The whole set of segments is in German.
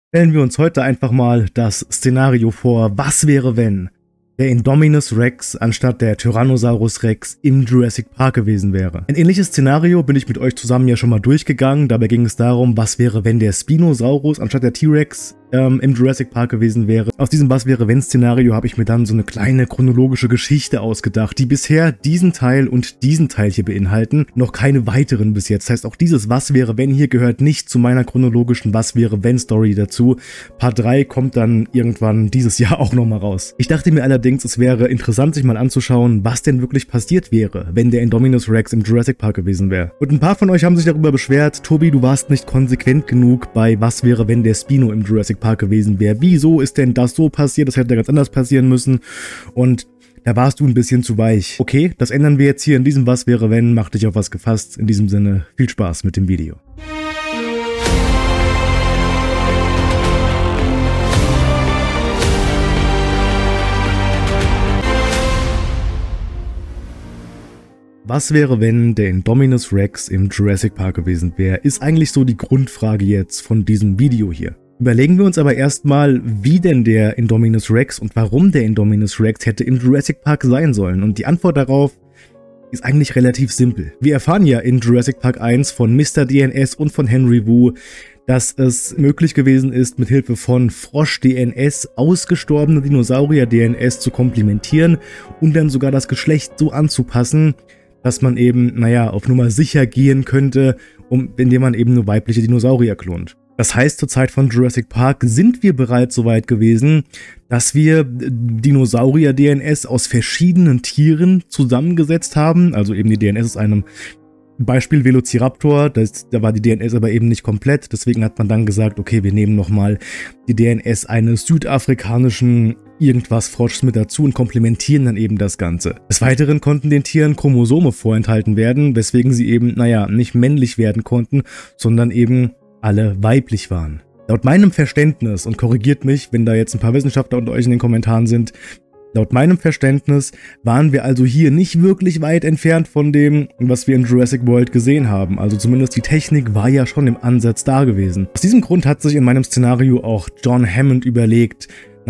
Stellen wir uns heute einfach mal das Szenario vor, was wäre, wenn der Indominus Rex anstatt der Tyrannosaurus Rex im Jurassic Park gewesen wäre. Ein ähnliches Szenario bin ich mit euch zusammen ja schon mal durchgegangen. Dabei ging es darum, was wäre, wenn der Spinosaurus anstatt der T-Rex im Jurassic Park gewesen wäre. Aus diesem Was-wäre-wenn-Szenario habe ich mir dann so eine kleine chronologische Geschichte ausgedacht, die bisher diesen Teil und diesen Teil hier beinhalten, noch keine weiteren bis jetzt. Das heißt, auch dieses Was-wäre-wenn hier gehört nicht zu meiner chronologischen Was-wäre-wenn-Story dazu. Part 3 kommt dann irgendwann dieses Jahr auch nochmal raus. Ich dachte mir allerdings, es wäre interessant, sich mal anzuschauen, was denn wirklich passiert wäre, wenn der Indominus Rex im Jurassic Park gewesen wäre. Und ein paar von euch haben sich darüber beschwert, Tobi, du warst nicht konsequent genug bei Was wäre, wenn der Spino im Jurassic Park gewesen wäre. Wieso ist denn das so passiert? Das hätte ganz anders passieren müssen. Und da warst du ein bisschen zu weich. Okay, das ändern wir jetzt hier in diesem Was wäre, wenn. Mach dich auf was gefasst. In diesem Sinne, viel Spaß mit dem Video. Was wäre, wenn der Indominus Rex im Jurassic Park gewesen wäre, ist eigentlich so die Grundfrage jetzt von diesem Video hier. Überlegen wir uns aber erstmal, wie denn der Indominus Rex und warum der Indominus Rex hätte im Jurassic Park sein sollen. Und die Antwort darauf ist eigentlich relativ simpel. Wir erfahren ja in Jurassic Park 1 von Mr. DNS und von Henry Wu, dass es möglich gewesen ist, mit Hilfe von Frosch-DNS ausgestorbene Dinosaurier-DNS zu komplementieren und dann sogar das Geschlecht so anzupassen, dass man eben, auf Nummer sicher gehen könnte, indem man eben nur weibliche Dinosaurier klont. Das heißt, zur Zeit von Jurassic Park sind wir bereits so weit gewesen, dass wir Dinosaurier-DNS aus verschiedenen Tieren zusammengesetzt haben. Also eben die DNS aus einem Beispiel Velociraptor, da war die DNS aber eben nicht komplett. Deswegen hat man dann gesagt, okay, wir nehmen nochmal die DNS eines südafrikanischen irgendwas Froschs mit dazu und komplementieren dann eben das Ganze. Des Weiteren konnten den Tieren Chromosome vorenthalten werden, weswegen sie eben, nicht männlich werden konnten, sondern eben alle weiblich waren. Laut meinem Verständnis, und korrigiert mich, wenn da jetzt ein paar Wissenschaftler unter euch in den Kommentaren sind, laut meinem Verständnis waren wir also hier nicht wirklich weit entfernt von dem, was wir in Jurassic World gesehen haben. Also zumindest die Technik war ja schon im Ansatz da gewesen. Aus diesem Grund hat sich in meinem Szenario auch John Hammond überlegt,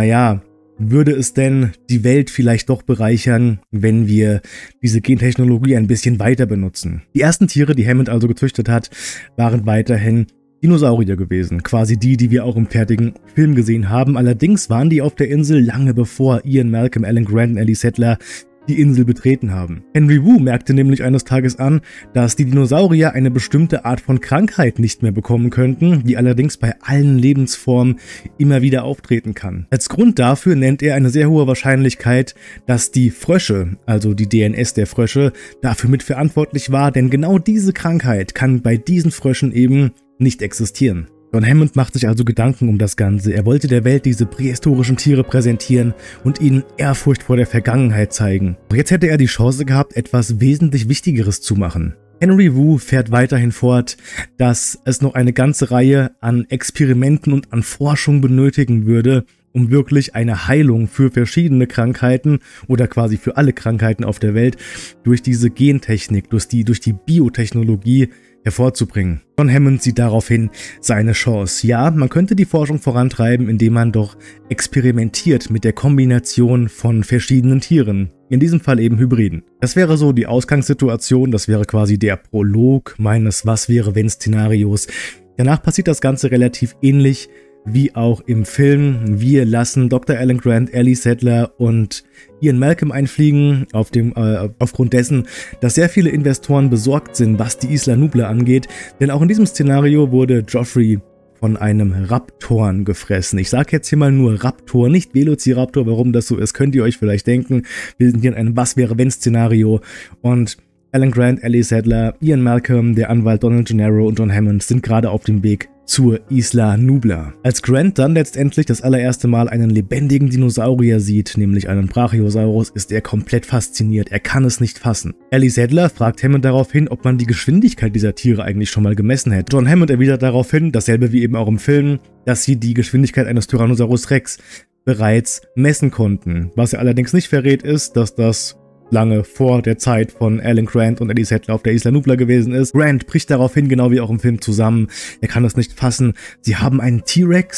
würde es denn die Welt vielleicht doch bereichern, wenn wir diese Gentechnologie ein bisschen weiter benutzen? Die ersten Tiere, die Hammond also gezüchtet hat, waren weiterhin Dinosaurier gewesen, quasi die wir auch im fertigen Film gesehen haben. Allerdings waren die auf der Insel lange bevor Ian Malcolm, Alan Grant und Ellie Sattler die Insel betreten haben. Henry Wu merkte nämlich eines Tages an, dass die Dinosaurier eine bestimmte Art von Krankheit nicht mehr bekommen könnten, die allerdings bei allen Lebensformen immer wieder auftreten kann. Als Grund dafür nennt er eine sehr hohe Wahrscheinlichkeit, dass die Frösche, also die DNS der Frösche, dafür mitverantwortlich war, denn genau diese Krankheit kann bei diesen Fröschen eben nicht existieren. John Hammond macht sich also Gedanken um das Ganze. Er wollte der Welt diese prähistorischen Tiere präsentieren und ihnen Ehrfurcht vor der Vergangenheit zeigen. Doch jetzt hätte er die Chance gehabt, etwas wesentlich Wichtigeres zu machen. Henry Wu fährt weiterhin fort, dass es noch eine ganze Reihe an Experimenten und an Forschung benötigen würde, um wirklich eine Heilung für verschiedene Krankheiten oder quasi für alle Krankheiten auf der Welt durch diese Gentechnik, durch die Biotechnologie hervorzubringen. John Hammond sieht daraufhin seine Chance. Ja, man könnte die Forschung vorantreiben, indem man doch experimentiert mit der Kombination von verschiedenen Tieren. In diesem Fall eben Hybriden. Das wäre so die Ausgangssituation, das wäre quasi der Prolog meines Was-wäre-wenn-Szenarios. Danach passiert das Ganze relativ ähnlich wie auch im Film. Wir lassen Dr. Alan Grant, Ellie Sattler und Ian Malcolm einfliegen, aufgrund dessen, dass sehr viele Investoren besorgt sind, was die Isla Nublar angeht. Denn auch in diesem Szenario wurde Joffrey von einem Raptoren gefressen. Ich sage jetzt hier mal nur Raptor, nicht Velociraptor. Warum das so ist, könnt ihr euch vielleicht denken. Wir sind hier in einem Was-wäre-wenn-Szenario und Alan Grant, Ellie Sattler, Ian Malcolm, der Anwalt Donald Gennaro und John Hammond sind gerade auf dem Weg zur Isla Nublar. Als Grant dann letztendlich das allererste Mal einen lebendigen Dinosaurier sieht, nämlich einen Brachiosaurus, ist er komplett fasziniert. Er kann es nicht fassen. Ellie Sattler fragt Hammond daraufhin, ob man die Geschwindigkeit dieser Tiere eigentlich schon mal gemessen hätte. John Hammond erwidert daraufhin, dasselbe wie eben auch im Film, dass sie die Geschwindigkeit eines Tyrannosaurus Rex bereits messen konnten. Was er allerdings nicht verrät, ist, dass das lange vor der Zeit von Alan Grant und Ellie Sattler auf der Isla Nublar gewesen ist. Grant bricht daraufhin, genau wie auch im Film, zusammen. Er kann es nicht fassen. Sie haben einen T-Rex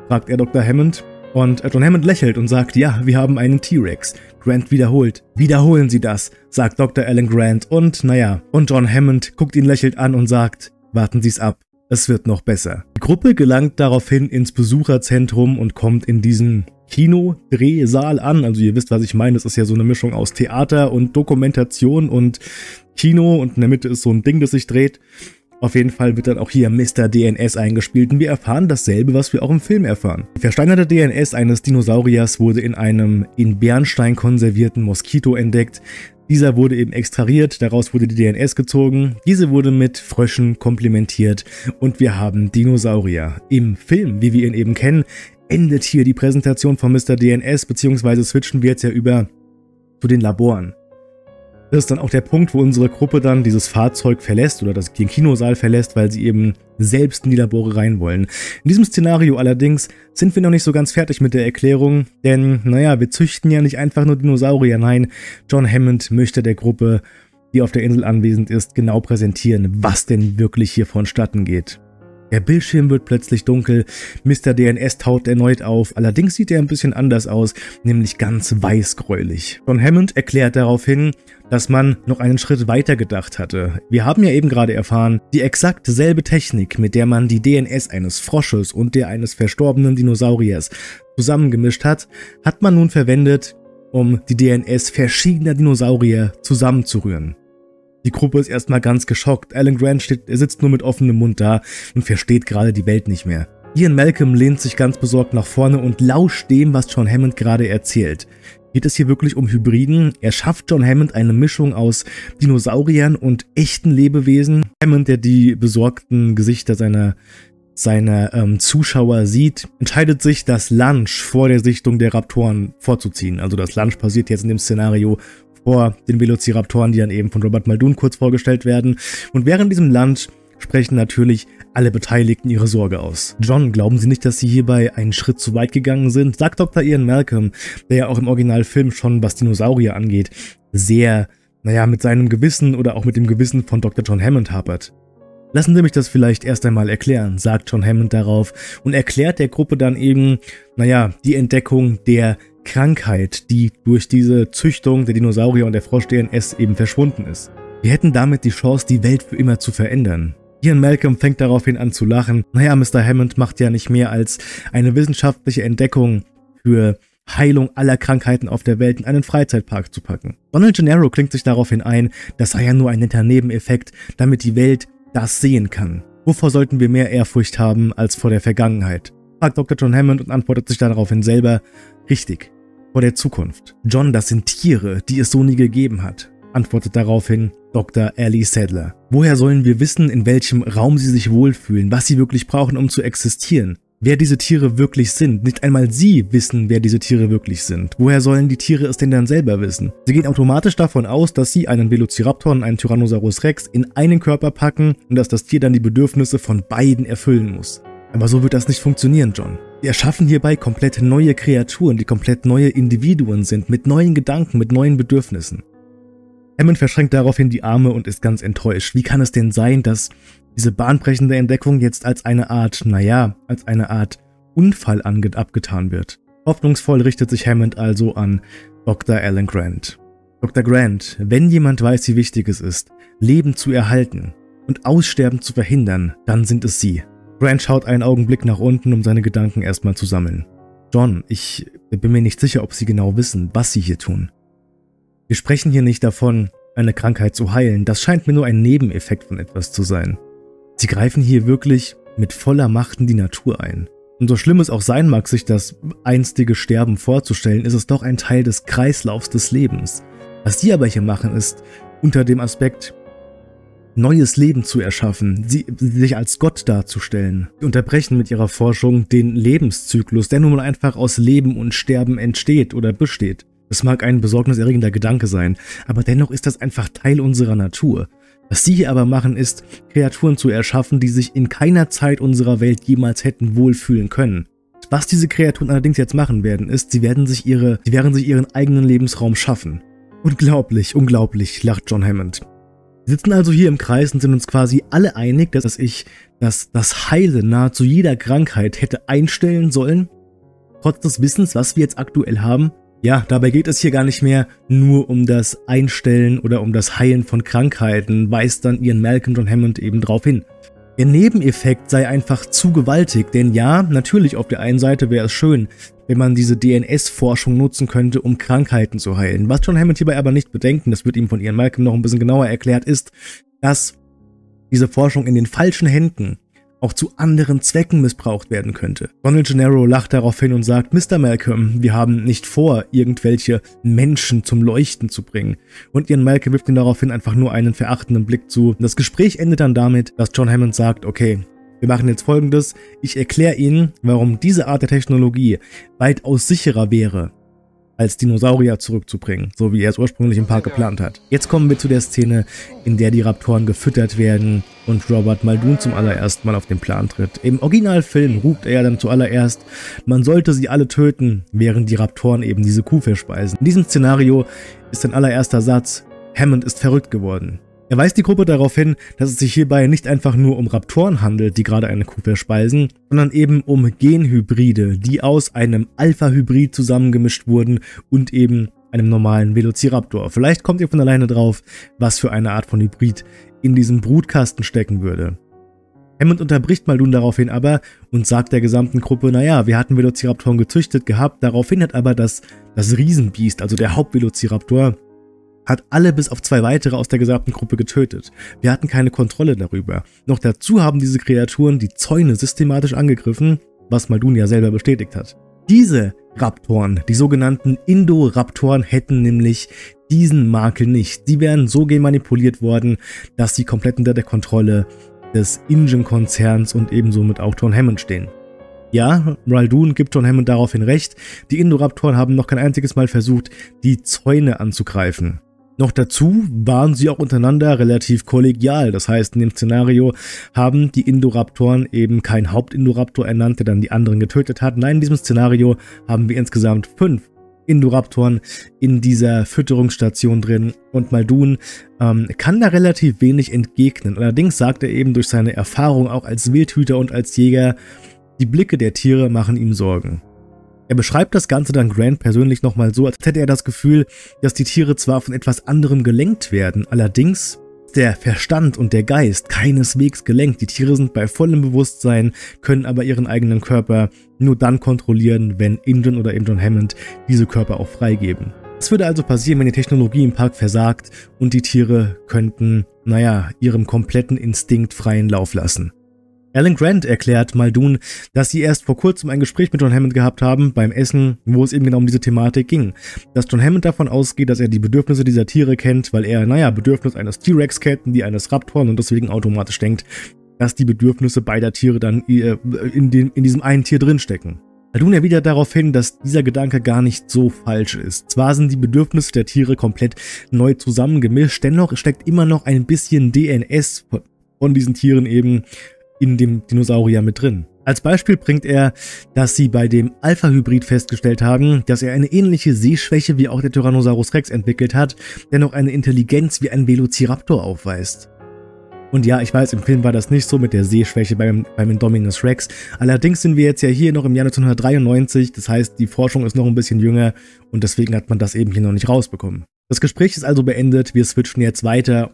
fragt er Dr. Hammond. Und John Hammond lächelt und sagt, ja, wir haben einen T-Rex. Grant wiederholt. Wiederholen Sie das, sagt Dr. Alan Grant. Und John Hammond guckt ihn lächelnd an und sagt, warten Sie es ab, es wird noch besser. Die Gruppe gelangt daraufhin ins Besucherzentrum und kommt in diesen Kinodrehsaal an. Also ihr wisst, was ich meine, das ist ja so eine Mischung aus Theater und Dokumentation und Kino und in der Mitte ist so ein Ding, das sich dreht. Auf jeden Fall wird dann auch hier Mr. DNS eingespielt und wir erfahren dasselbe, was wir auch im Film erfahren. Die versteinerte DNS eines Dinosauriers wurde in einem in Bernstein konservierten Moskito entdeckt. Dieser wurde eben extrahiert, daraus wurde die DNS gezogen, diese wurde mit Fröschen komplementiert und wir haben Dinosaurier. Im Film, wie wir ihn eben kennen, endet hier die Präsentation von Mr. DNS, beziehungsweise switchen wir jetzt ja über zu den Laboren. Das ist dann auch der Punkt, wo unsere Gruppe dann dieses Fahrzeug verlässt oder den Kinosaal verlässt, weil sie eben selbst in die Labore rein wollen. In diesem Szenario allerdings sind wir noch nicht so ganz fertig mit der Erklärung, denn naja, wir züchten ja nicht einfach nur Dinosaurier, nein, John Hammond möchte der Gruppe, die auf der Insel anwesend ist, genau präsentieren, was denn wirklich hier vonstatten geht. Der Bildschirm wird plötzlich dunkel, Mr. DNS taucht erneut auf, allerdings sieht er ein bisschen anders aus, nämlich ganz weißgräulich. John Hammond erklärt daraufhin, dass man noch einen Schritt weiter gedacht hatte. Wir haben ja eben gerade erfahren, die exakt selbe Technik, mit der man die DNS eines Frosches und der eines verstorbenen Dinosauriers zusammengemischt hat, hat man nun verwendet, um die DNS verschiedener Dinosaurier zusammenzurühren. Die Gruppe ist erstmal ganz geschockt. Alan Grant sitzt nur mit offenem Mund da und versteht gerade die Welt nicht mehr. Ian Malcolm lehnt sich ganz besorgt nach vorne und lauscht dem, was John Hammond gerade erzählt. Geht es hier wirklich um Hybriden? Erschafft John Hammond eine Mischung aus Dinosauriern und echten Lebewesen? Hammond, der die besorgten Gesichter seiner Zuschauer sieht, entscheidet sich, das Lunch vor der Sichtung der Raptoren vorzuziehen. Also das Lunch passiert jetzt in dem Szenario vor den Velociraptoren, die dann eben von Robert Muldoon kurz vorgestellt werden. Und während diesem Lunch sprechen natürlich alle Beteiligten ihre Sorge aus. John, glauben Sie nicht, dass Sie hierbei einen Schritt zu weit gegangen sind? Sagt Dr. Ian Malcolm, der ja auch im Originalfilm schon, was Dinosaurier angeht, sehr, mit seinem Gewissen oder auch mit dem Gewissen von Dr. John Hammond hapert. Lassen Sie mich das vielleicht erst einmal erklären, sagt John Hammond darauf und erklärt der Gruppe dann eben, die Entdeckung der Krankheit, die durch diese Züchtung der Dinosaurier und der Frosch-DNS eben verschwunden ist. Wir hätten damit die Chance, die Welt für immer zu verändern. Ian Malcolm fängt daraufhin an zu lachen. Mr. Hammond macht ja nicht mehr als eine wissenschaftliche Entdeckung für Heilung aller Krankheiten auf der Welt in einen Freizeitpark zu packen. Donald Gennaro klingt sich daraufhin ein, das sei ja nur ein netter Nebeneffekt, damit die Welt das sehen kann. Wovor sollten wir mehr Ehrfurcht haben als vor der Vergangenheit? Fragt Dr. John Hammond und antwortet sich daraufhin selber, richtig, vor der Zukunft. John, das sind Tiere, die es so nie gegeben hat, antwortet daraufhin Dr. Ellie Sattler. Woher sollen wir wissen, in welchem Raum sie sich wohlfühlen, was sie wirklich brauchen, um zu existieren? Wer diese Tiere wirklich sind? Nicht einmal sie wissen, wer diese Tiere wirklich sind. Woher sollen die Tiere es denn dann selber wissen? Sie gehen automatisch davon aus, dass sie einen Velociraptor und einen Tyrannosaurus Rex in einen Körper packen und dass das Tier dann die Bedürfnisse von beiden erfüllen muss. Aber so wird das nicht funktionieren, John. Wir erschaffen hierbei komplett neue Kreaturen, die komplett neue Individuen sind, mit neuen Gedanken, mit neuen Bedürfnissen. Hammond verschränkt daraufhin die Arme und ist ganz enttäuscht. Wie kann es denn sein, dass diese bahnbrechende Entdeckung jetzt als eine Art Unfall abgetan wird? Hoffnungsvoll richtet sich Hammond also an Dr. Alan Grant. Dr. Grant, wenn jemand weiß, wie wichtig es ist, Leben zu erhalten und Aussterben zu verhindern, dann sind es Sie. Grant schaut einen Augenblick nach unten, um seine Gedanken erstmal zu sammeln. John, ich bin mir nicht sicher, ob Sie genau wissen, was Sie hier tun. Wir sprechen hier nicht davon, eine Krankheit zu heilen. Das scheint mir nur ein Nebeneffekt von etwas zu sein. Sie greifen hier wirklich mit voller Macht in die Natur ein. Und so schlimm es auch sein mag, sich das einstige Sterben vorzustellen, ist es doch ein Teil des Kreislaufs des Lebens. Was Sie aber hier machen, ist unter dem Aspekt, neues Leben zu erschaffen, sich als Gott darzustellen. Sie unterbrechen mit ihrer Forschung den Lebenszyklus, der nun mal einfach aus Leben und Sterben entsteht oder besteht. Das mag ein besorgniserregender Gedanke sein, aber dennoch ist das einfach Teil unserer Natur. Was Sie hier aber machen, ist, Kreaturen zu erschaffen, die sich in keiner Zeit unserer Welt jemals hätten wohlfühlen können. Was diese Kreaturen allerdings jetzt machen werden, ist, sie werden sich ihren eigenen Lebensraum schaffen. Unglaublich, unglaublich, lacht John Hammond. Wir sitzen also hier im Kreis und sind uns quasi alle einig, dass das Heilen nahezu jeder Krankheit hätte einstellen sollen, trotz des Wissens, was wir jetzt aktuell haben. Ja, dabei geht es hier gar nicht mehr nur um das Einstellen oder um das Heilen von Krankheiten, weist dann Ian Malcolm John Hammond eben drauf hin. Der Nebeneffekt sei einfach zu gewaltig, denn ja, natürlich auf der einen Seite wäre es schön, wenn man diese DNS-Forschung nutzen könnte, um Krankheiten zu heilen. Was John Hammond hierbei aber nicht bedenken, das wird ihm von Ian Malcolm noch ein bisschen genauer erklärt, ist, dass diese Forschung in den falschen Händen auch zu anderen Zwecken missbraucht werden könnte. Donald Gennaro lacht darauf hin und sagt, Mr. Malcolm, wir haben nicht vor, irgendwelche Menschen zum Leuchten zu bringen. Und Ian Malcolm wirft ihm daraufhin einfach nur einen verachtenden Blick zu. Das Gespräch endet dann damit, dass John Hammond sagt, okay, wir machen jetzt Folgendes, ich erkläre Ihnen, warum diese Art der Technologie weitaus sicherer wäre, als Dinosaurier zurückzubringen, so wie er es ursprünglich im Park geplant hat. Jetzt kommen wir zu der Szene, in der die Raptoren gefüttert werden und Robert Muldoon zum allerersten Mal auf den Plan tritt. Im Originalfilm ruft er ja dann zuallererst, man sollte sie alle töten, während die Raptoren eben diese Kuh verspeisen. In diesem Szenario ist sein allererster Satz, Hammond ist verrückt geworden. Er weist die Gruppe darauf hin, dass es sich hierbei nicht einfach nur um Raptoren handelt, die gerade eine Kuh verspeisen, sondern eben um Genhybride, die aus einem Alpha-Hybrid zusammengemischt wurden und eben einem normalen Velociraptor. Vielleicht kommt ihr von alleine drauf, was für eine Art von Hybrid in diesem Brutkasten stecken würde. Hammond unterbricht Muldoon daraufhin aber und sagt der gesamten Gruppe, naja, wir hatten Velociraptoren gezüchtet gehabt, daraufhin hat aber das Riesenbiest, also der Hauptvelociraptor, hat alle bis auf 2 weitere aus der gesamten Gruppe getötet. Wir hatten keine Kontrolle darüber. Noch dazu haben diese Kreaturen die Zäune systematisch angegriffen, was Muldoon ja selber bestätigt hat. Diese Raptoren, die sogenannten Indoraptoren, hätten nämlich diesen Makel nicht. Sie wären so genmanipuliert worden, dass sie komplett unter der Kontrolle des InGen-Konzerns und ebenso mit auch John Hammond stehen. Ja, Muldoon gibt John Hammond daraufhin recht, die Indoraptoren haben noch kein einziges Mal versucht, die Zäune anzugreifen. Noch dazu waren sie auch untereinander relativ kollegial, das heißt in dem Szenario haben die Indoraptoren eben keinen Hauptindoraptor ernannt, der dann die anderen getötet hat. Nein, in diesem Szenario haben wir insgesamt 5 Indoraptoren in dieser Fütterungsstation drin und Muldoon kann da relativ wenig entgegnen. Allerdings sagt er eben durch seine Erfahrung auch als Wildhüter und als Jäger, die Blicke der Tiere machen ihm Sorgen. Er beschreibt das Ganze dann Grant persönlich nochmal so, als hätte er das Gefühl, dass die Tiere zwar von etwas anderem gelenkt werden, allerdings der Verstand und der Geist keineswegs gelenkt. Die Tiere sind bei vollem Bewusstsein, können aber ihren eigenen Körper nur dann kontrollieren, wenn InGen oder eben John Hammond diese Körper auch freigeben. Was würde also passieren, wenn die Technologie im Park versagt und die Tiere könnten, naja, ihrem kompletten Instinkt freien Lauf lassen? Alan Grant erklärt Muldoon, dass sie erst vor kurzem ein Gespräch mit John Hammond gehabt haben beim Essen, wo es eben genau um diese Thematik ging. Dass John Hammond davon ausgeht, dass er die Bedürfnisse dieser Tiere kennt, weil er, naja, Bedürfnis eines T-Rex kennt und die eines Raptoren und deswegen automatisch denkt, dass die Bedürfnisse beider Tiere dann in diesem einen Tier drinstecken. Muldoon erwidert darauf hin, dass dieser Gedanke gar nicht so falsch ist. Zwar sind die Bedürfnisse der Tiere komplett neu zusammengemischt, dennoch steckt immer noch ein bisschen DNS von diesen Tieren eben in dem Dinosaurier mit drin. Als Beispiel bringt er, dass sie bei dem Alpha-Hybrid festgestellt haben, dass er eine ähnliche Sehschwäche wie auch der Tyrannosaurus Rex entwickelt hat, der noch eine Intelligenz wie ein Velociraptor aufweist. Und ja, ich weiß, im Film war das nicht so mit der Sehschwäche beim Indominus Rex. Allerdings sind wir jetzt ja hier noch im Jahr 1993, das heißt, die Forschung ist noch ein bisschen jünger und deswegen hat man das eben hier noch nicht rausbekommen. Das Gespräch ist also beendet, wir switchen jetzt weiter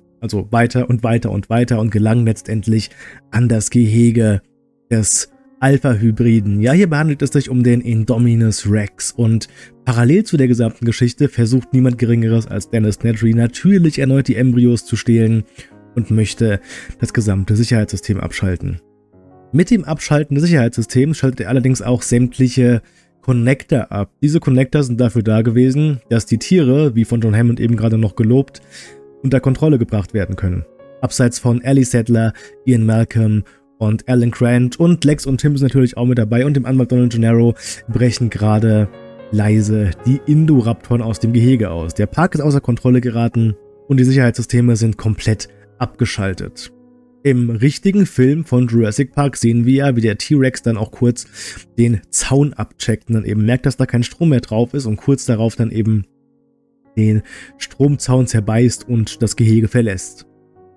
und weiter und gelangen letztendlich an das Gehege des Alpha-Hybriden. Ja, hier handelt es sich um den Indominus Rex und parallel zu der gesamten Geschichte versucht niemand Geringeres als Dennis Nedry natürlich erneut die Embryos zu stehlen und möchte das gesamte Sicherheitssystem abschalten. Mit dem Abschalten des Sicherheitssystems schaltet er allerdings auch sämtliche Connector ab. Diese Connector sind dafür da gewesen, dass die Tiere, wie von John Hammond eben gerade noch gelobt, unter Kontrolle gebracht werden können. Abseits von Ellie Sattler, Ian Malcolm und Alan Grant und Lex und Tim sind natürlich auch mit dabei und dem Anwalt Donald Gennaro brechen gerade leise die Indoraptoren aus dem Gehege aus. Der Park ist außer Kontrolle geraten und die Sicherheitssysteme sind komplett abgeschaltet. Im richtigen Film von Jurassic Park sehen wir ja, wie der T-Rex dann auch kurz den Zaun abcheckt und dann eben merkt, dass da kein Strom mehr drauf ist und kurz darauf dann eben den Stromzaun zerbeißt und das Gehege verlässt.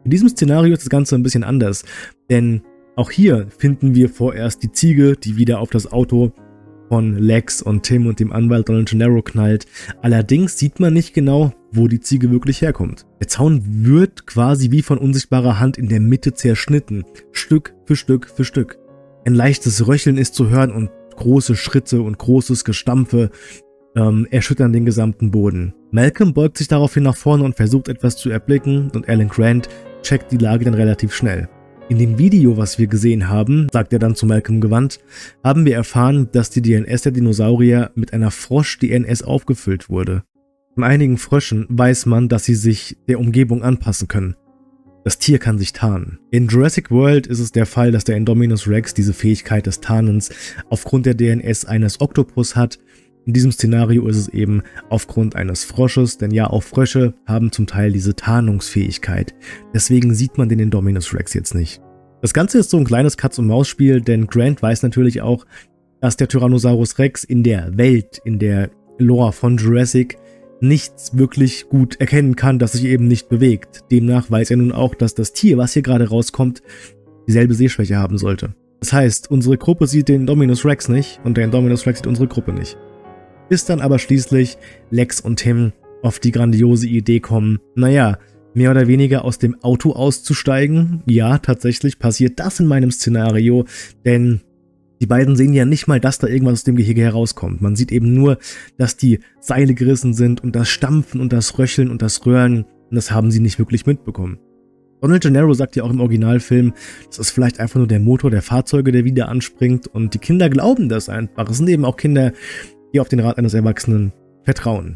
In diesem Szenario ist das Ganze ein bisschen anders, denn auch hier finden wir vorerst die Ziege, die wieder auf das Auto von Lex und Tim und dem Anwalt Donald Gennaro knallt. Allerdings sieht man nicht genau, wo die Ziege wirklich herkommt. Der Zaun wird quasi wie von unsichtbarer Hand in der Mitte zerschnitten, Stück für Stück für Stück. Ein leichtes Röcheln ist zu hören und große Schritte und großes Gestampfe erschüttern den gesamten Boden. Malcolm beugt sich daraufhin nach vorne und versucht etwas zu erblicken und Alan Grant checkt die Lage dann relativ schnell. In dem Video, was wir gesehen haben, sagt er dann zu Malcolm gewandt, haben wir erfahren, dass die DNS der Dinosaurier mit einer Frosch-DNS aufgefüllt wurde. Von einigen Fröschen weiß man, dass sie sich der Umgebung anpassen können. Das Tier kann sich tarnen. In Jurassic World ist es der Fall, dass der Indominus Rex diese Fähigkeit des Tarnens aufgrund der DNS eines Oktopus hat. In diesem Szenario ist es eben aufgrund eines Frosches, denn ja, auch Frösche haben zum Teil diese Tarnungsfähigkeit. Deswegen sieht man den Indominus Rex jetzt nicht. Das Ganze ist so ein kleines Katz-und-Maus-Spiel, denn Grant weiß natürlich auch, dass der Tyrannosaurus Rex in der Welt, in der Lore von Jurassic, nichts wirklich gut erkennen kann, das sich eben nicht bewegt. Demnach weiß er nun auch, dass das Tier, was hier gerade rauskommt, dieselbe Sehschwäche haben sollte. Das heißt, unsere Gruppe sieht den Indominus Rex nicht und der Indominus Rex sieht unsere Gruppe nicht. Bis dann aber schließlich Lex und Tim auf die grandiose Idee kommen, naja, mehr oder weniger aus dem Auto auszusteigen. Ja, tatsächlich passiert das in meinem Szenario, denn die beiden sehen ja nicht mal, dass da irgendwas aus dem Gehege herauskommt. Man sieht eben nur, dass die Seile gerissen sind und das Stampfen und das Röcheln und das Röhren, und das haben sie nicht wirklich mitbekommen. Donald Gennaro sagt ja auch im Originalfilm, das ist vielleicht einfach nur der Motor der Fahrzeuge, der wieder anspringt, und die Kinder glauben das einfach. Es sind eben auch Kinder, die auf den Rat eines Erwachsenen vertrauen.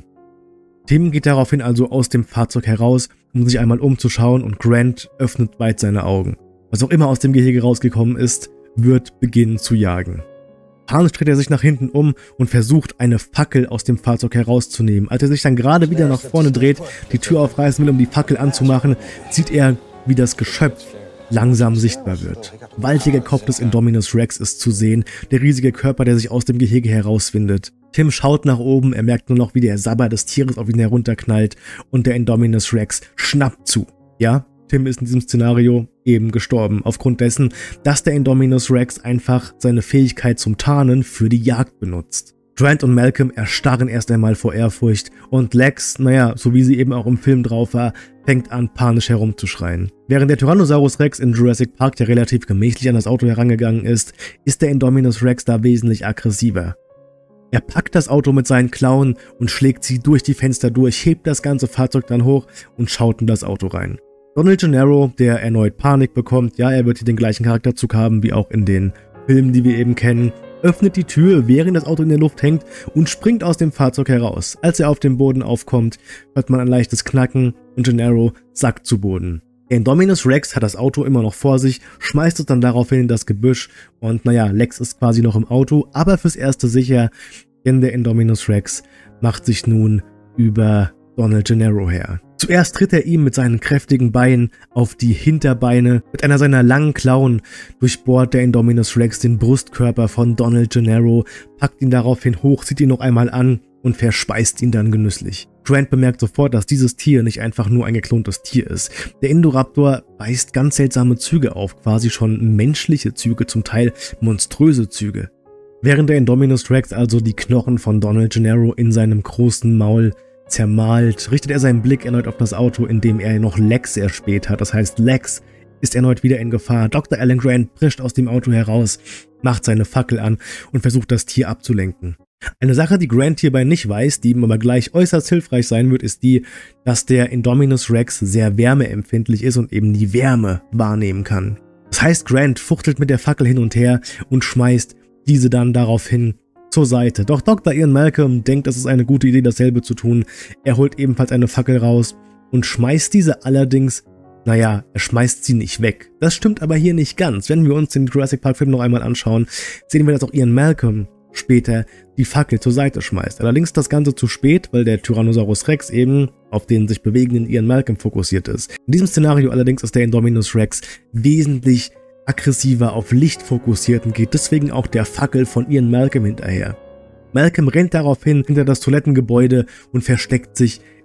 Tim geht daraufhin also aus dem Fahrzeug heraus, um sich einmal umzuschauen, und Grant öffnet weit seine Augen. Was auch immer aus dem Gehege rausgekommen ist, wird beginnen zu jagen. Panisch dreht er sich nach hinten um und versucht, eine Fackel aus dem Fahrzeug herauszunehmen. Als er sich dann gerade wieder nach vorne dreht, die Tür aufreißen will, um die Fackel anzumachen, sieht er, wie das Geschöpf langsam sichtbar wird. Gewaltiger Kopf des Indominus Rex ist zu sehen, der riesige Körper, der sich aus dem Gehege herauswindet. Tim schaut nach oben, er merkt nur noch, wie der Sabber des Tieres auf ihn herunterknallt, und der Indominus Rex schnappt zu. Ja, Tim ist in diesem Szenario eben gestorben, aufgrund dessen, dass der Indominus Rex einfach seine Fähigkeit zum Tarnen für die Jagd benutzt. Grant und Malcolm erstarren erst einmal vor Ehrfurcht, und Lex, naja, so wie sie eben auch im Film drauf war, fängt an, panisch herumzuschreien. Während der Tyrannosaurus Rex in Jurassic Park ja relativ gemächlich an das Auto herangegangen ist der Indominus Rex da wesentlich aggressiver. Er packt das Auto mit seinen Klauen und schlägt sie durch die Fenster durch, hebt das ganze Fahrzeug dann hoch und schaut in das Auto rein. Donald Gennaro, der erneut Panik bekommt, ja, er wird hier den gleichen Charakterzug haben wie auch in den Filmen, die wir eben kennen, öffnet die Tür, während das Auto in der Luft hängt, und springt aus dem Fahrzeug heraus. Als er auf dem Boden aufkommt, hört man ein leichtes Knacken und Gennaro sackt zu Boden. Der Indominus Rex hat das Auto immer noch vor sich, schmeißt es dann daraufhin in das Gebüsch, und naja, Lex ist quasi noch im Auto, aber fürs Erste sicher, denn der Indominus Rex macht sich nun über Donald Gennaro her. Zuerst tritt er ihm mit seinen kräftigen Beinen auf die Hinterbeine. Mit einer seiner langen Klauen durchbohrt der Indominus Rex den Brustkörper von Donald Gennaro, packt ihn daraufhin hoch, sieht ihn noch einmal an und verspeist ihn dann genüsslich. Grant bemerkt sofort, dass dieses Tier nicht einfach nur ein geklontes Tier ist. Der Indoraptor weist ganz seltsame Züge auf, quasi schon menschliche Züge, zum Teil monströse Züge. Während der Indominus Rex also die Knochen von Donald Gennaro in seinem großen Maul zermalt, richtet er seinen Blick erneut auf das Auto, in dem er noch Lex erspäht hat. Das heißt, Lex ist erneut wieder in Gefahr. Dr. Alan Grant prescht aus dem Auto heraus, macht seine Fackel an und versucht, das Tier abzulenken. Eine Sache, die Grant hierbei nicht weiß, die ihm aber gleich äußerst hilfreich sein wird, ist die, dass der Indominus Rex sehr wärmeempfindlich ist und eben die Wärme wahrnehmen kann. Das heißt, Grant fuchtelt mit der Fackel hin und her und schmeißt diese dann daraufhin zur Seite. Doch Dr. Ian Malcolm denkt, es ist eine gute Idee, dasselbe zu tun. Er holt ebenfalls eine Fackel raus und schmeißt diese allerdings, naja, er schmeißt sie nicht weg. Das stimmt aber hier nicht ganz. Wenn wir uns den Jurassic Park Film noch einmal anschauen, sehen wir, dass auch Ian Malcolm später die Fackel zur Seite schmeißt. Allerdings das Ganze zu spät, weil der Tyrannosaurus Rex eben auf den sich bewegenden Ian Malcolm fokussiert ist. In diesem Szenario allerdings ist der Indominus Rex wesentlich aggressiver auf Licht fokussiert und geht deswegen auch der Fackel von Ian Malcolm hinterher. Malcolm rennt daraufhin hinter das Toilettengebäude und versteckt sich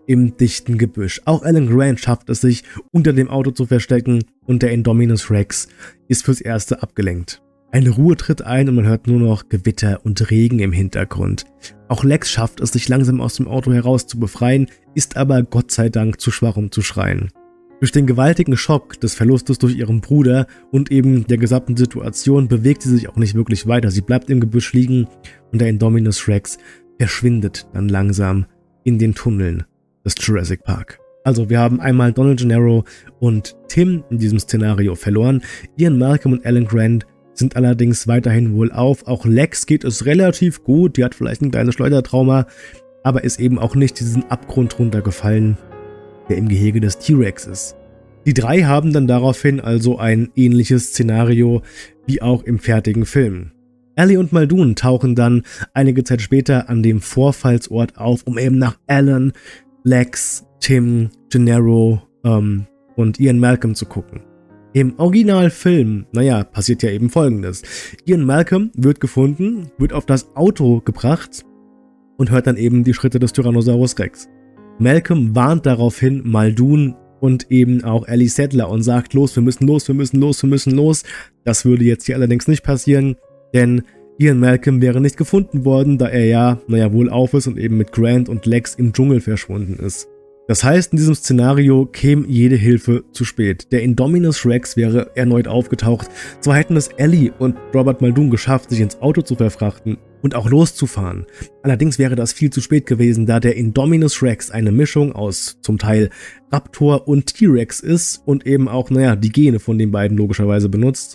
im dichten Gebüsch. Auch Alan Grant schafft es sich, unter dem Auto zu verstecken und der Indominus Rex ist fürs Erste abgelenkt. Eine Ruhe tritt ein und man hört nur noch Gewitter und Regen im Hintergrund. Auch Lex schafft es, sich langsam aus dem Auto heraus zu befreien, ist aber Gott sei Dank zu schwach, um zu schreien. Durch den gewaltigen Schock des Verlustes durch ihren Bruder und eben der gesamten Situation bewegt sie sich auch nicht wirklich weiter. Sie bleibt im Gebüsch liegen und der Indominus Rex verschwindet dann langsam in den Tunneln des Jurassic Park. Also wir haben einmal Donald Gennaro und Tim in diesem Szenario verloren. Ian Malcolm und Alan Grant sind allerdings weiterhin wohlauf. Auch Lex geht es relativ gut, die hat vielleicht ein kleines Schleudertrauma, aber ist eben auch nicht diesen Abgrund runtergefallen, der im Gehege des T-Rex ist. Die drei haben dann daraufhin also ein ähnliches Szenario wie auch im fertigen Film. Ellie und Muldoon tauchen dann einige Zeit später an dem Vorfallsort auf, um eben nach Alan, Lex, Tim, Gennaro und Ian Malcolm zu gucken. Im Originalfilm, passiert ja eben Folgendes. Ian Malcolm wird gefunden, wird auf das Auto gebracht und hört dann eben die Schritte des Tyrannosaurus Rex. Malcolm warnt daraufhin Muldoon und eben auch Ellie Sattler und sagt, los, wir müssen los, wir müssen los, wir müssen los. Das würde jetzt hier allerdings nicht passieren, denn Ian Malcolm wäre nicht gefunden worden, da er wohlauf ist und eben mit Grant und Lex im Dschungel verschwunden ist. Das heißt, in diesem Szenario käme jede Hilfe zu spät. Der Indominus Rex wäre erneut aufgetaucht. Zwar hätten es Ellie und Robert Muldoon geschafft, sich ins Auto zu verfrachten und auch loszufahren. Allerdings wäre das viel zu spät gewesen, da der Indominus Rex eine Mischung aus zum Teil Raptor und T-Rex ist und eben auch, die Gene von den beiden logischerweise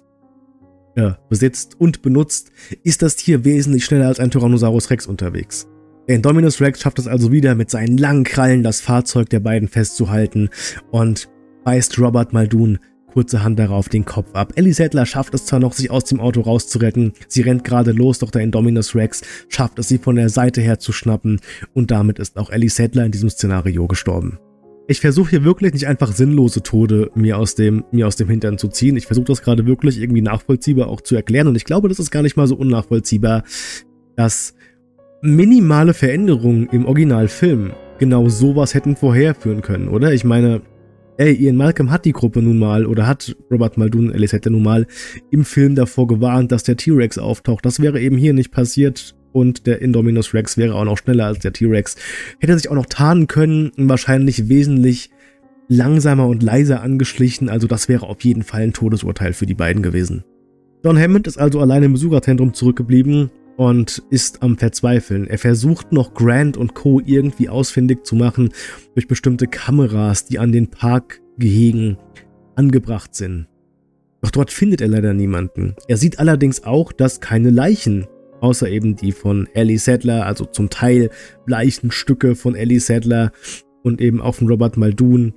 besitzt und benutzt, ist das Tier wesentlich schneller als ein Tyrannosaurus Rex unterwegs. Der Indominus Rex schafft es also wieder, mit seinen langen Krallen das Fahrzeug der beiden festzuhalten und beißt Robert Muldoon kurzerhand darauf den Kopf ab. Ellie Sattler schafft es zwar noch, sich aus dem Auto rauszuretten, sie rennt gerade los, doch der Indominus Rex schafft es, sie von der Seite her zu schnappen und damit ist auch Ellie Sattler in diesem Szenario gestorben. Ich versuche hier wirklich nicht einfach sinnlose Tode mir aus dem Hintern zu ziehen. Ich versuche das gerade wirklich irgendwie nachvollziehbar auch zu erklären und ich glaube, das ist gar nicht mal so unnachvollziehbar, dass minimale Veränderungen im Originalfilm genau sowas hätten vorherführen können, oder? Ich meine, Ian Malcolm hat die Gruppe nun mal, oder hat Robert Muldoon, Ellie Sattler nun mal im Film davor gewarnt, dass der T-Rex auftaucht. Das wäre eben hier nicht passiert und der Indominus Rex wäre auch noch schneller als der T-Rex. Hätte sich auch noch tarnen können und wahrscheinlich wesentlich langsamer und leiser angeschlichen, also das wäre auf jeden Fall ein Todesurteil für die beiden gewesen. John Hammond ist also allein im Besucherzentrum zurückgeblieben und ist am Verzweifeln. Er versucht noch Grant und Co. irgendwie ausfindig zu machen durch bestimmte Kameras, die an den Parkgehegen angebracht sind. Doch dort findet er leider niemanden. Er sieht allerdings auch, dass keine Leichen, außer eben die von Ellie Sattler, also zum Teil Leichenstücke von Ellie Sattler und eben auch von Robert Muldoon,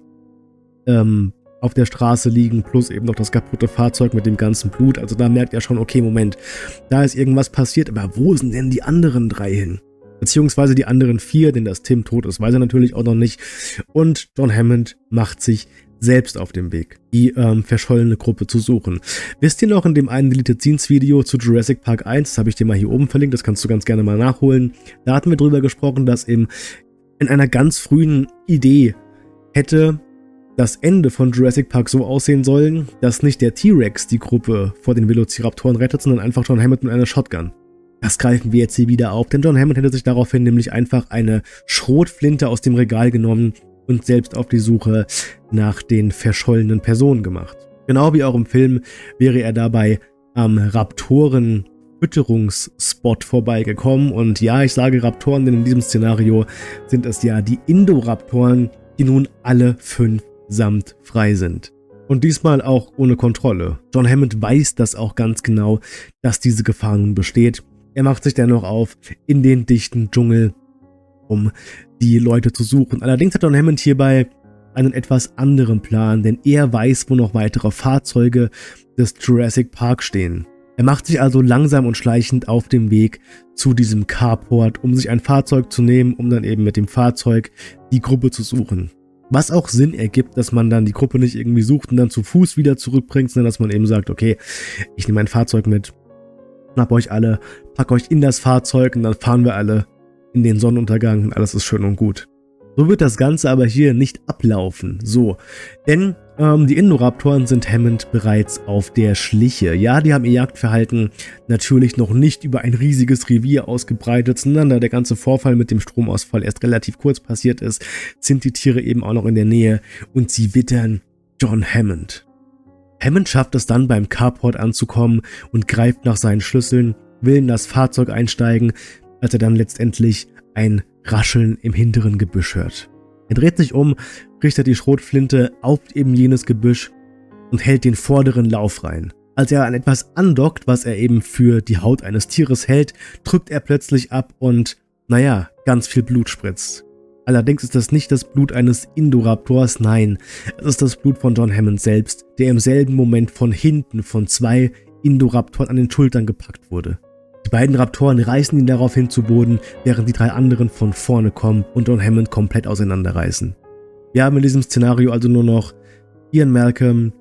auf der Straße liegen, plus eben noch das kaputte Fahrzeug mit dem ganzen Blut. Also da merkt er schon, okay, Moment, da ist irgendwas passiert, aber wo sind denn die anderen drei hin? Beziehungsweise die anderen vier, denn dass Tim tot ist, weiß er natürlich auch noch nicht. Und John Hammond macht sich selbst auf den Weg, die verschollene Gruppe zu suchen. Wisst ihr noch in dem einen Deleted Scenes Video zu Jurassic Park 1, das habe ich dir mal hier oben verlinkt, das kannst du ganz gerne mal nachholen, da hatten wir drüber gesprochen, dass in einer ganz frühen Idee hätte das Ende von Jurassic Park so aussehen sollen, dass nicht der T-Rex die Gruppe vor den Velociraptoren rettet, sondern einfach John Hammond mit einer Shotgun. Das greifen wir jetzt hier wieder auf, denn John Hammond hätte sich daraufhin nämlich einfach eine Schrotflinte aus dem Regal genommen und selbst auf die Suche nach den verschollenen Personen gemacht. Genau wie auch im Film wäre er dabei am Raptoren-Fütterungsspot vorbeigekommen und ja, ich sage Raptoren, denn in diesem Szenario sind es ja die Indoraptoren, die nun alle 5 samt frei sind. Und diesmal auch ohne Kontrolle. John Hammond weiß das auch ganz genau, dass diese Gefahr nun besteht. Er macht sich dennoch auf in den dichten Dschungel, um die Leute zu suchen. Allerdings hat John Hammond hierbei einen etwas anderen Plan, denn er weiß, wo noch weitere Fahrzeuge des Jurassic Park stehen. Er macht sich also langsam und schleichend auf dem Weg zu diesem Carport, um sich ein Fahrzeug zu nehmen, um dann eben mit dem Fahrzeug die Gruppe zu suchen. Was auch Sinn ergibt, dass man dann die Gruppe nicht irgendwie sucht und dann zu Fuß wieder zurückbringt, sondern dass man eben sagt, okay, ich nehme ein Fahrzeug mit, schnapp euch alle, pack euch in das Fahrzeug und dann fahren wir alle in den Sonnenuntergang und alles ist schön und gut. So wird das Ganze aber hier nicht ablaufen. So, denn die Indoraptoren sind Hammond bereits auf der Schliche. Ja, die haben ihr Jagdverhalten natürlich noch nicht über ein riesiges Revier ausgebreitet, sondern da der ganze Vorfall mit dem Stromausfall erst relativ kurz passiert ist, sind die Tiere eben auch noch in der Nähe und sie wittern John Hammond. Hammond schafft es dann beim Carport anzukommen und greift nach seinen Schlüsseln, will in das Fahrzeug einsteigen, als er dann letztendlich ein Rascheln im hinteren Gebüsch hört. Er dreht sich um, richtet die Schrotflinte auf eben jenes Gebüsch und hält den vorderen Lauf rein. Als er an etwas andockt, was er eben für die Haut eines Tieres hält, drückt er plötzlich ab und, naja, ganz viel Blut spritzt. Allerdings ist das nicht das Blut eines Indoraptors, nein, es ist das Blut von John Hammond selbst, der im selben Moment von hinten von 2 Indoraptoren an den Schultern gepackt wurde. Die beiden Raptoren reißen ihn daraufhin zu Boden, während die 3 anderen von vorne kommen und John Hammond komplett auseinanderreißen. Wir haben in diesem Szenario also nur noch Ian Malcolm,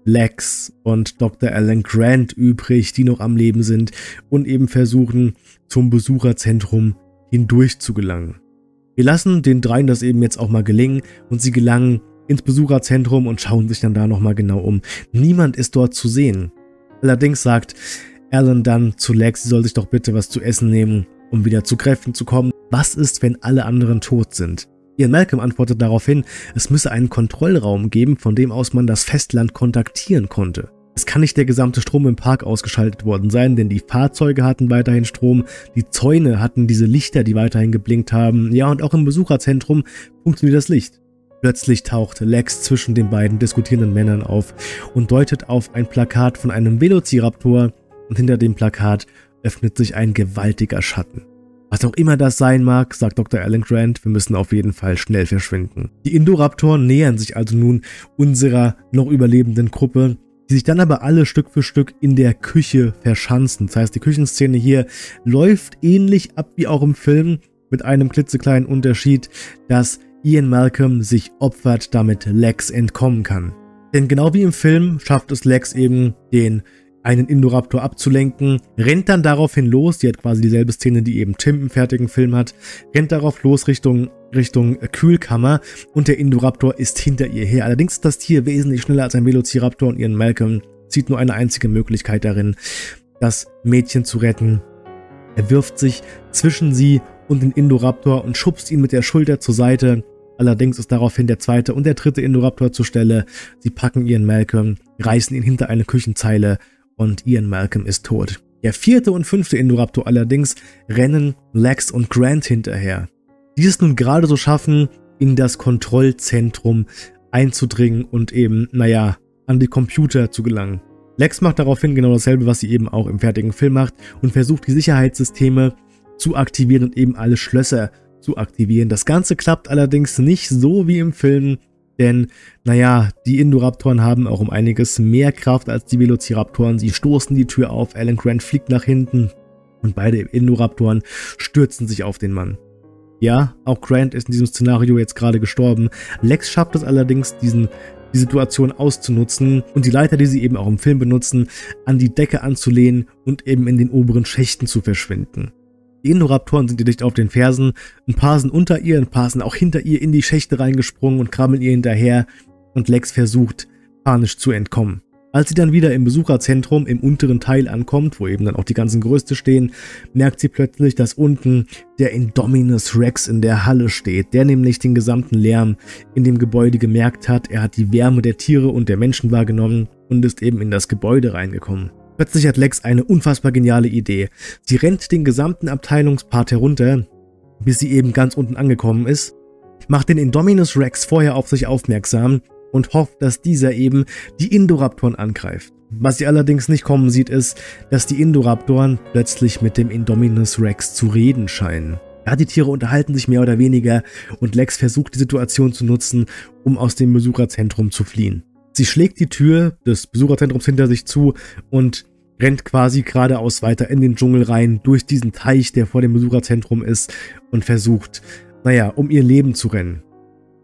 Lex und Dr. Alan Grant übrig, die noch am Leben sind und eben versuchen, zum Besucherzentrum hindurch zu gelangen. Wir lassen den 3 das eben jetzt auch mal gelingen und sie gelangen ins Besucherzentrum und schauen sich dann da nochmal genau um. Niemand ist dort zu sehen. Allerdings sagt Alan dann zu Lex, sie soll sich doch bitte was zu essen nehmen, um wieder zu Kräften zu kommen. Was ist, wenn alle anderen tot sind? Ian Malcolm antwortet daraufhin, es müsse einen Kontrollraum geben, von dem aus man das Festland kontaktieren konnte. Es kann nicht der gesamte Strom im Park ausgeschaltet worden sein, denn die Fahrzeuge hatten weiterhin Strom, die Zäune hatten diese Lichter, die weiterhin geblinkt haben, ja, und auch im Besucherzentrum funktioniert das Licht. Plötzlich taucht Lex zwischen den beiden diskutierenden Männern auf und deutet auf ein Plakat von einem Velociraptor, und hinter dem Plakat öffnet sich ein gewaltiger Schatten. Was auch immer das sein mag, sagt Dr. Alan Grant, wir müssen auf jeden Fall schnell verschwinden. Die Indoraptoren nähern sich also nun unserer noch überlebenden Gruppe, die sich dann aber alle Stück für Stück in der Küche verschanzen. Das heißt, die Küchenszene hier läuft ähnlich ab wie auch im Film, mit einem klitzekleinen Unterschied, dass Ian Malcolm sich opfert, damit Lex entkommen kann. Denn genau wie im Film schafft es Lex eben, einen Indoraptor abzulenken, rennt dann daraufhin los, die hat quasi dieselbe Szene, die eben Tim im fertigen Film hat, rennt darauf los Richtung Kühlkammer und der Indoraptor ist hinter ihr her. Allerdings ist das Tier wesentlich schneller als ein Velociraptor und Ian Malcolm sieht nur eine einzige Möglichkeit darin, das Mädchen zu retten. Er wirft sich zwischen sie und den Indoraptor und schubst ihn mit der Schulter zur Seite. Allerdings ist daraufhin der 2. und der 3. Indoraptor zur Stelle. Sie packen Ian Malcolm, reißen ihn hinter eine Küchenzeile und Ian Malcolm ist tot. Der 4. und 5. Indoraptor allerdings rennen Lex und Grant hinterher, die es nun gerade so schaffen, in das Kontrollzentrum einzudringen und eben, naja, an die Computer zu gelangen. Lex macht daraufhin genau dasselbe, was sie eben auch im fertigen Film macht und versucht, die Sicherheitssysteme zu aktivieren und eben alle Schlösser zu aktivieren. Das Ganze klappt allerdings nicht so wie im Film, denn, naja, die Indoraptoren haben auch um einiges mehr Kraft als die Velociraptoren. Sie stoßen die Tür auf, Alan Grant fliegt nach hinten und beide Indoraptoren stürzen sich auf den Mann. Ja, auch Grant ist in diesem Szenario jetzt gerade gestorben. Lex schafft es allerdings, die Situation auszunutzen und die Leiter, die sie eben auch im Film benutzen, an die Decke anzulehnen und eben in den oberen Schächten zu verschwinden. Die Indoraptoren sind ihr dicht auf den Fersen, ein paar sind unter ihr, ein paar sind auch hinter ihr in die Schächte reingesprungen und krabbeln ihr hinterher und Lex versucht, panisch zu entkommen. Als sie dann wieder im Besucherzentrum im unteren Teil ankommt, wo eben dann auch die ganzen Gerüste stehen, merkt sie plötzlich, dass unten der Indominus Rex in der Halle steht, der nämlich den gesamten Lärm in dem Gebäude gemerkt hat. Er hat die Wärme der Tiere und der Menschen wahrgenommen und ist eben in das Gebäude reingekommen. Plötzlich hat Lex eine unfassbar geniale Idee. Sie rennt den gesamten Abteilungspart herunter, bis sie eben ganz unten angekommen ist, macht den Indominus Rex vorher auf sich aufmerksam und hofft, dass dieser eben die Indoraptoren angreift. Was sie allerdings nicht kommen sieht, ist, dass die Indoraptoren plötzlich mit dem Indominus Rex zu reden scheinen. Ja, die Tiere unterhalten sich mehr oder weniger und Lex versucht die Situation zu nutzen, um aus dem Besucherzentrum zu fliehen. Sie schlägt die Tür des Besucherzentrums hinter sich zu und rennt quasi geradeaus weiter in den Dschungel rein, durch diesen Teich, der vor dem Besucherzentrum ist, und versucht, naja, um ihr Leben zu rennen.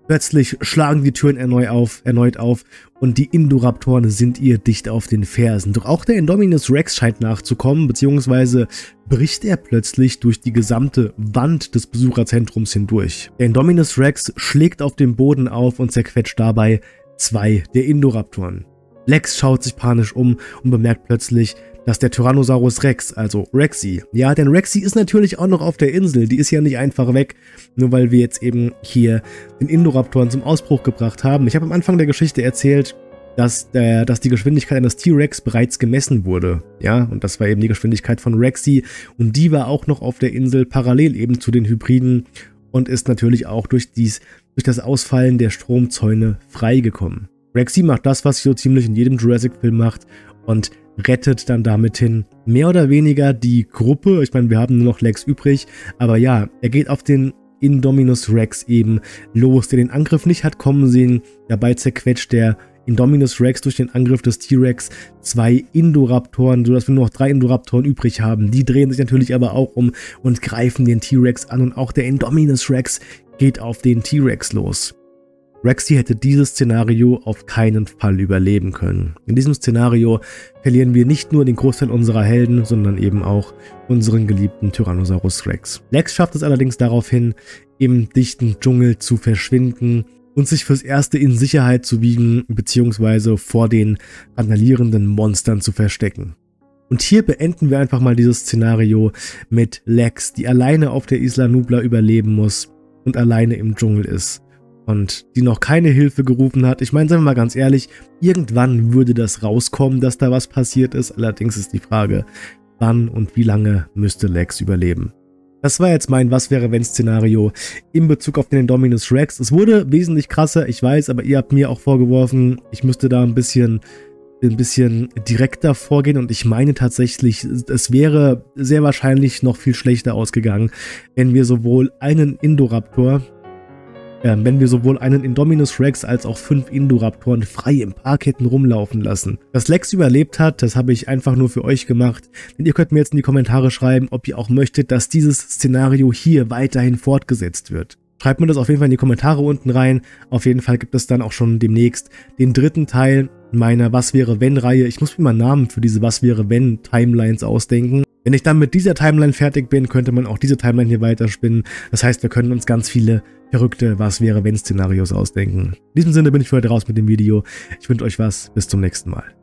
Plötzlich schlagen die Türen erneut auf und die Indoraptoren sind ihr dicht auf den Fersen. Doch auch der Indominus Rex scheint nachzukommen, beziehungsweise bricht er plötzlich durch die gesamte Wand des Besucherzentrums hindurch. Der Indominus Rex schlägt auf dem Boden auf und zerquetscht dabei 2 der Indoraptoren. Lex schaut sich panisch um und bemerkt plötzlich, dass der Tyrannosaurus Rex, also Rexy, ja, denn Rexy ist natürlich auch noch auf der Insel, die ist ja nicht einfach weg, nur weil wir jetzt eben hier den Indoraptoren zum Ausbruch gebracht haben. Ich habe am Anfang der Geschichte erzählt, dass die Geschwindigkeit eines T-Rex bereits gemessen wurde, ja, und das war eben die Geschwindigkeit von Rexy und die war auch noch auf der Insel parallel eben zu den Hybriden und ist natürlich auch durch das Ausfallen der Stromzäune freigekommen. Rexy macht das, was sie so ziemlich in jedem Jurassic-Film macht und rettet dann damit hin mehr oder weniger die Gruppe. Ich meine, wir haben nur noch Lex übrig, aber ja, er geht auf den Indominus Rex eben los, der den Angriff nicht hat kommen sehen. Dabei zerquetscht der Indominus Rex durch den Angriff des T-Rex 2 Indoraptoren, sodass wir nur noch 3 Indoraptoren übrig haben. Die drehen sich natürlich aber auch um und greifen den T-Rex an und auch der Indominus Rex geht auf den T-Rex los. Rexy hätte dieses Szenario auf keinen Fall überleben können. In diesem Szenario verlieren wir nicht nur den Großteil unserer Helden, sondern eben auch unseren geliebten Tyrannosaurus Rex. Lex schafft es allerdings daraufhin, im dichten Dschungel zu verschwinden und sich fürs Erste in Sicherheit zu wiegen bzw. vor den randalierenden Monstern zu verstecken. Und hier beenden wir einfach mal dieses Szenario mit Lex, die alleine auf der Isla Nublar überleben muss und alleine im Dschungel ist. Und die noch keine Hilfe gerufen hat. Ich meine, seien wir mal ganz ehrlich, irgendwann würde das rauskommen, dass da was passiert ist. Allerdings ist die Frage, wann und wie lange müsste Lex überleben. Das war jetzt mein Was-wäre-wenn-Szenario in Bezug auf den Indominus Rex. Es wurde wesentlich krasser, ich weiß, aber ihr habt mir auch vorgeworfen, ich müsste da ein bisschen direkter vorgehen und ich meine tatsächlich, es wäre sehr wahrscheinlich noch viel schlechter ausgegangen, wenn wir sowohl einen Indominus Rex als auch 5 Indoraptoren frei im Park hätten rumlaufen lassen. Dass Lex überlebt hat, das habe ich einfach nur für euch gemacht. Denn ihr könnt mir jetzt in die Kommentare schreiben, ob ihr auch möchtet, dass dieses Szenario hier weiterhin fortgesetzt wird. Schreibt mir das auf jeden Fall in die Kommentare unten rein. Auf jeden Fall gibt es dann auch schon demnächst den 3. Teil meiner Was-wäre-wenn-Reihe. Ich muss mir mal Namen für diese Was-wäre-wenn-Timelines ausdenken. Wenn ich dann mit dieser Timeline fertig bin, könnte man auch diese Timeline hier weiterspinnen. Das heißt, wir können uns ganz viele verrückte Was-wäre-wenn-Szenarios ausdenken. In diesem Sinne bin ich für heute raus mit dem Video. Ich wünsche euch was. Bis zum nächsten Mal.